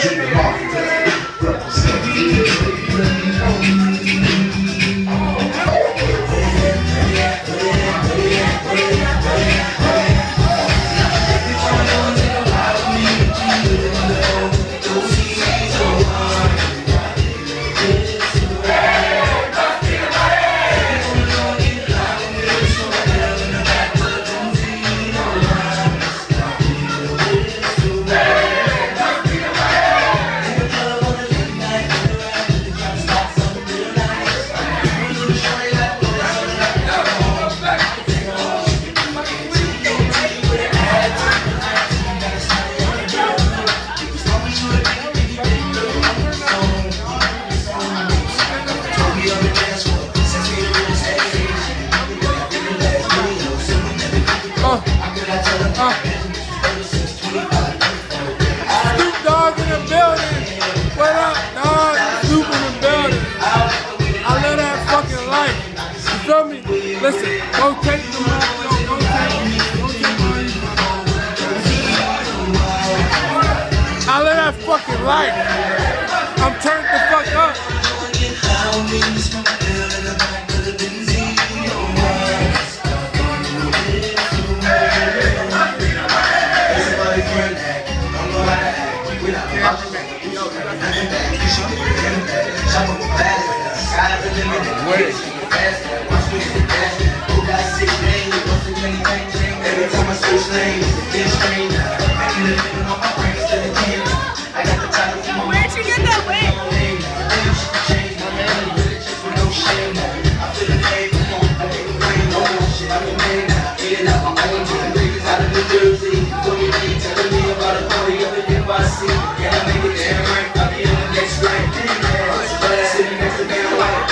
Listen, don't take the money, don't take money. I live that fucking life. I'm turned the fuck up. Every time I switch lanes, it's strange. I got the title from my where'd you get that way? change my name, with no shame. I feel the pain, I make the rain, no more shit. I'm a man now, eating out my own two niggas out of New Jersey. Told me they telling me about a party up in NYC. Can I make it damn right? I'll be in the next flight. But I sitting next to damn white.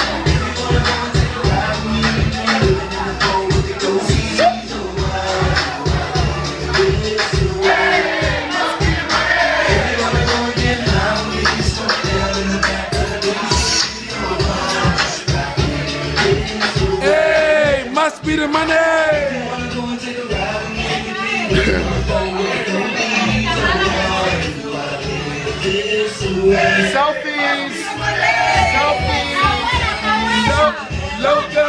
Must be the money. Selfies. Loca.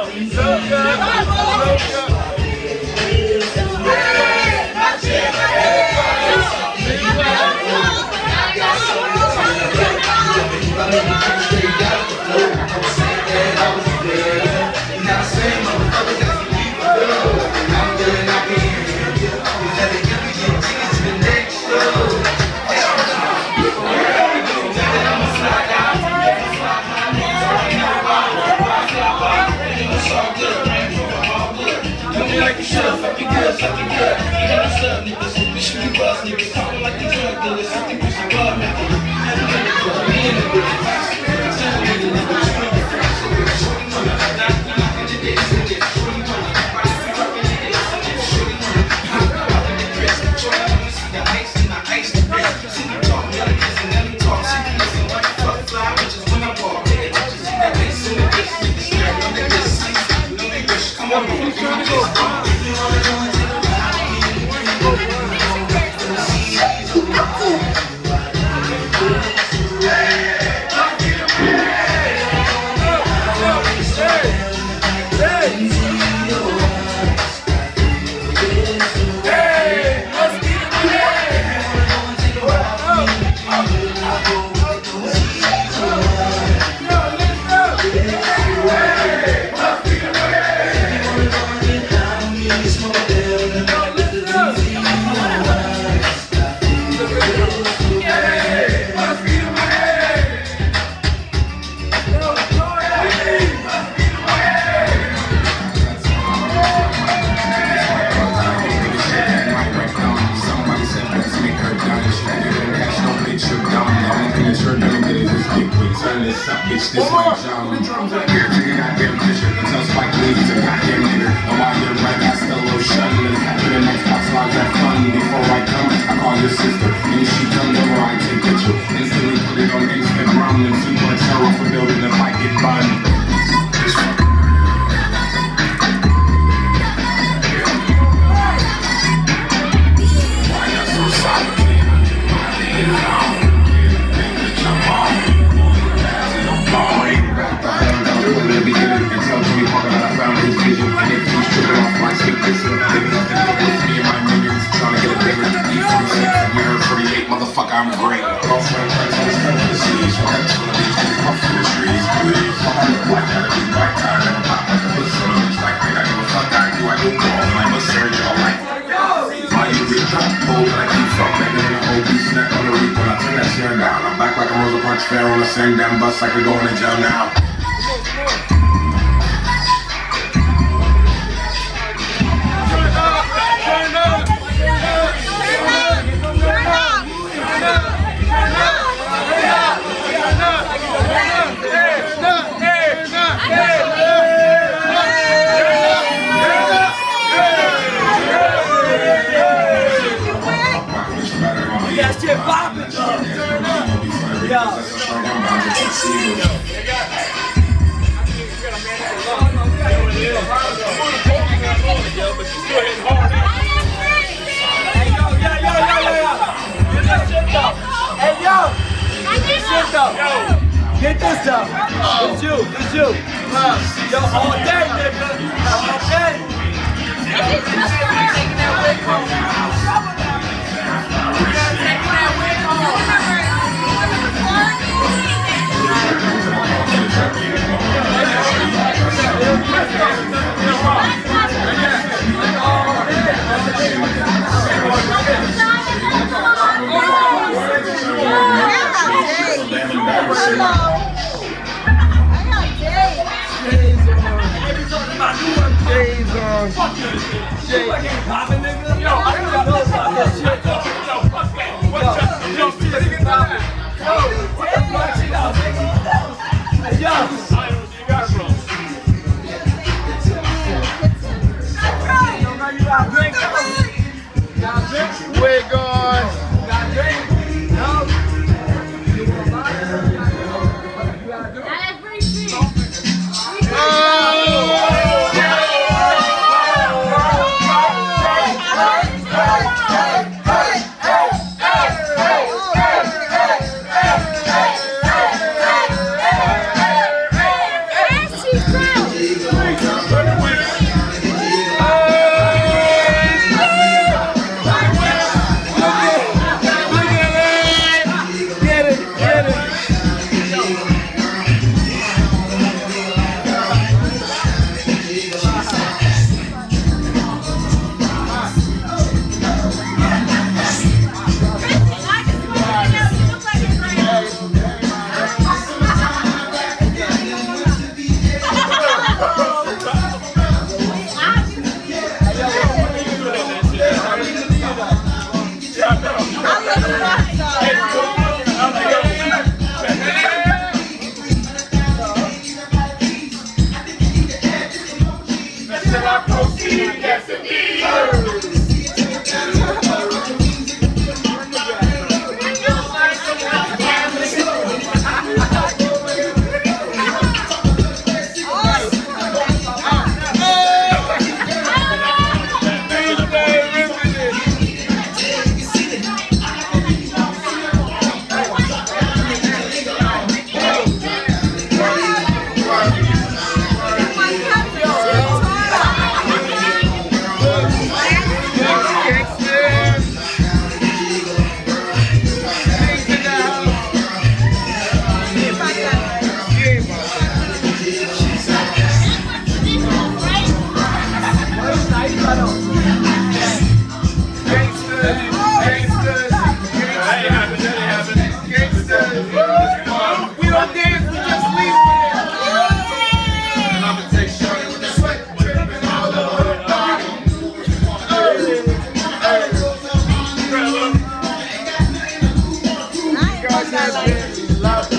Bitch, this my job. Here, take a goddamn picture. Tell Spike Lee he's a goddamn nigger. And while you're right, I still lotion. Let's happen in Xbox Live, have fun. Before I come, I call your sister. And if she comes over, I take picture. Instantly put it on Instagram. And people are terror for building if I get burned. Why y'all so solid? I'm great. Girlfriend, friends, always come to the seas. Fuck that till the beach, get puff in the trees. Please, fuck I look like that'll be right time. Never pop like a pussy on a bitch like that. I give a fuck, I do more. And I'm a surge, y'all like. Why you get up, hold that I keep from making an OB snack on the reap when I turn that shit down. I'm back like a Rosa Parks fair on the same damn bus. I could go in the jail now. That shit poppin'. Yeah. Hey yo, get this shit though. Get this stuff. It's you. Yo, all day, nigga. All day. We're gone. Love